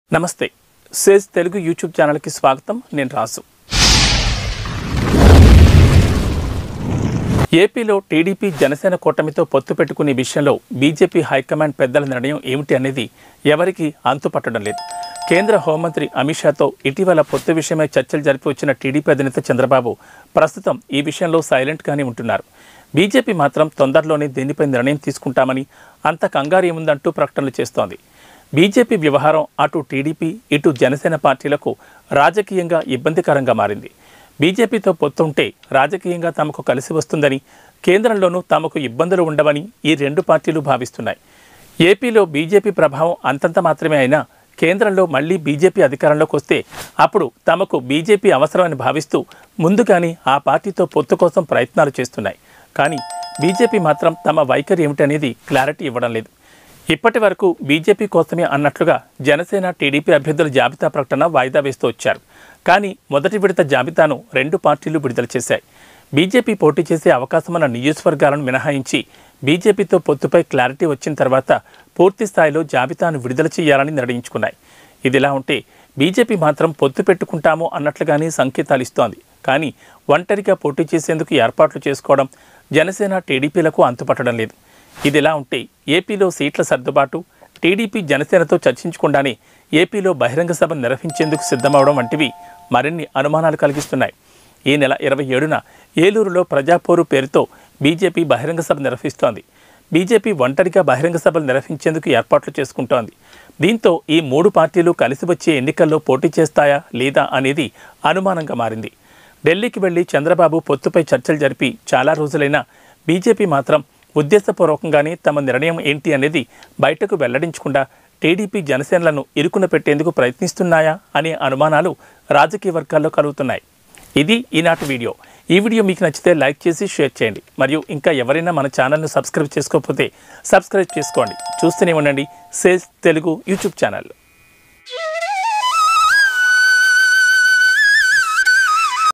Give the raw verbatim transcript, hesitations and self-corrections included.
నమస్తే Sage Telugu YouTube ఛానల్కి స్వాగతం. నేను రాజు. ఏపీలో టీడీపీ జనసేన కూటమితో పొత్తు పెట్టుకునే విషయంలో బీజేపీ హైకమాండ్ పెద్దల నిర్ణయం ఏమిటి అనేది ఎవరికి అంతుపట్టడం లేదు. కేంద్ర హోంమంత్రి అమిత్ షాతో ఇటీవల పొత్తు విషయమై చర్చలు జరిపి వచ్చిన టీడీపీ అధినేత చంద్రబాబు ప్రస్తుతం ఈ విషయంలో సైలెంట్గానే ఉంటున్నారు. బీజేపీ మాత్రం తొందరలోనే దీనిపై నిర్ణయం తీసుకుంటామని, అంత కంగారు ఏముందంటూ ప్రకటనలు చేస్తోంది. బీజేపీ వ్యవహారం అటు టీడీపీ ఇటు జనసేన పార్టీలకు రాజకీయంగా ఇబ్బందికరంగా మారింది. బీజేపీతో పొత్తుంటే రాజకీయంగా తమకు కలిసి వస్తుందని, కేంద్రంలోనూ తమకు ఇబ్బందులు ఉండవని ఈ రెండు పార్టీలు భావిస్తున్నాయి. ఏపీలో బీజేపీ ప్రభావం అంతంత మాత్రమే అయినా కేంద్రంలో మళ్లీ బీజేపీ అధికారంలోకి వస్తే అప్పుడు తమకు బీజేపీ అవసరమని భావిస్తూ ముందుగానే ఆ పార్టీతో పొత్తు కోసం ప్రయత్నాలు చేస్తున్నాయి. కానీ బీజేపీ మాత్రం తమ వైఖరి ఏమిటనేది క్లారిటీ ఇవ్వడం లేదు. ఇప్పటి వరకు బీజేపీ కోసమే అన్నట్లుగా జనసేన టీడీపీ అభ్యర్థుల జాబితా ప్రకటన వాయిదా వేస్తూ వచ్చారు. కానీ మొదటి విడత జాబితాను రెండు పార్టీలు విడుదల చేశాయి. బీజేపీ పోటీ చేసే అవకాశమున్న నియోజకవర్గాలను మినహాయించి బీజేపీతో పొత్తుపై క్లారిటీ వచ్చిన తర్వాత పూర్తి స్థాయిలో జాబితాను విడుదల చేయాలని నిర్ణయించుకున్నాయి. ఇదిలా ఉంటే బీజేపీ మాత్రం పొత్తు పెట్టుకుంటాము అన్నట్లుగానే సంకేతాలు ఇస్తోంది. కానీ ఒంటరిగా పోటీ చేసేందుకు ఏర్పాట్లు చేసుకోవడం జనసేన టీడీపీలకు అంతుపట్టడం లేదు. ఇదిలా ఉంటే ఏపీలో సీట్ల సర్దుబాటు, టీడీపీ జనసేనతో చర్చించకుండానే ఏపీలో బహిరంగ సభ నిర్వహించేందుకు సిద్ధమవడం వంటివి మరిన్ని అనుమానాలు కలిగిస్తున్నాయి. ఈ నెల ఇరవై ఏడున ఏలూరులో ప్రజాపోరు పేరుతో బీజేపీ బహిరంగ సభ నిర్వహిస్తోంది. బీజేపీ ఒంటరిగా బహిరంగ సభలు నిర్వహించేందుకు ఏర్పాట్లు చేసుకుంటోంది. దీంతో ఈ మూడు పార్టీలు కలిసి వచ్చే ఎన్నికల్లో పోటీ చేస్తాయా లేదా అనేది అనుమానంగా మారింది. ఢిల్లీకి వెళ్లి చంద్రబాబు పొత్తుపై చర్చలు జరిపి చాలా రోజులైనా బీజేపీ మాత్రం ఉద్దేశపూర్వకంగానే తమ నిర్ణయం ఏంటి అనేది బయటకు వెల్లడించకుండా టీడీపీ జనసేనలను ఇరుకున పెట్టేందుకు ప్రయత్నిస్తున్నాయా అనే అనుమానాలు రాజకీయ వర్గాల్లో కలుగుతున్నాయి. ఇది ఈనాటి వీడియో. ఈ వీడియో మీకు నచ్చితే లైక్ చేసి షేర్ చేయండి. మరియు ఇంకా ఎవరైనా మన ఛానల్ను సబ్స్క్రైబ్ చేసుకోకపోతే సబ్స్క్రైబ్ చేసుకోండి. చూస్తూనే ఉండండి సేజ్ తెలుగు యూట్యూబ్ ఛానల్.